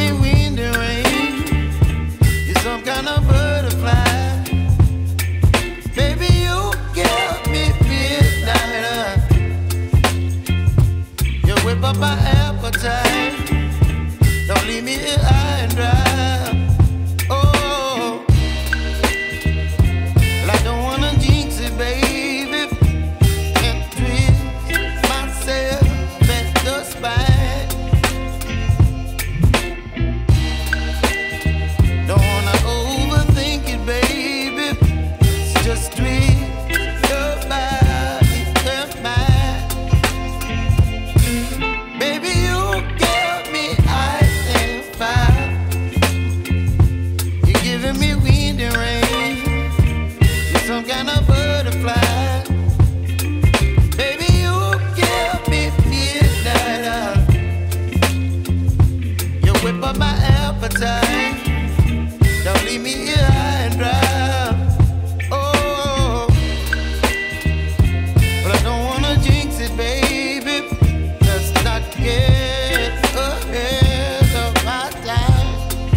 me wind and rain. You're some kind of butterfly. Baby, you give me midnight. You whip up my appetite. Don't leave me here high and dry. Oh, well, I don't wanna jinx it, baby. Can't twist myself at the spine. Don't wanna overthink it, baby. It's just twist your body and mine. Baby, you give me ice and fire. You're giving me wind and rain. You're some kind of butterfly. Baby, you give me midnight. You whip up my appetite. Don't leave me here high and dry. Oh, but I don't wanna jinx it, baby. Let's not get ahead of my time.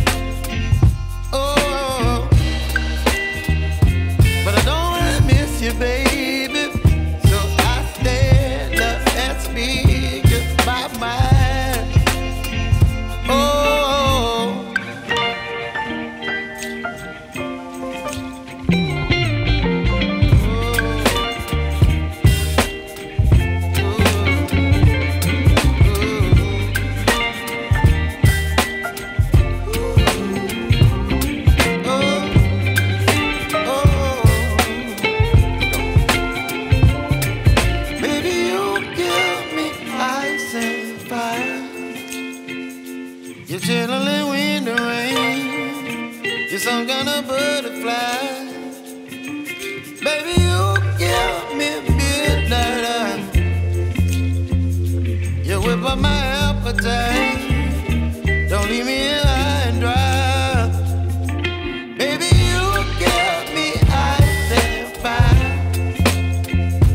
Oh, but I don't wanna miss you, baby. So I stand up and speak just my mind. Oh. Baby, you give me ice and fire. You're chilling in wind and rain. You're some kind of butterfly.